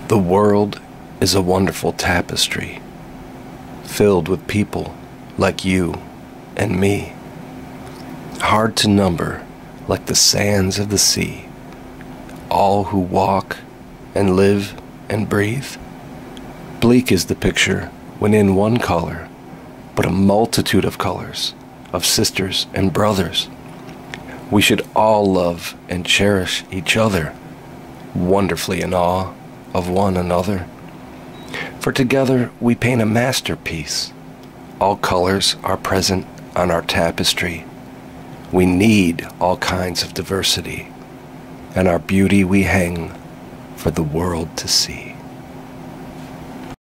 The world is a wonderful tapestry, filled with people like you and me, hard to number like the sands of the sea, all who walk and live and breathe. Bleak is the picture when in one color, but a multitude of colors, of sisters and brothers. We should all love and cherish each other, wonderfully in awe of one another. For together we paint a masterpiece. All colors are present on our tapestry. We need all kinds of diversity, and our beauty we hang for the world to see.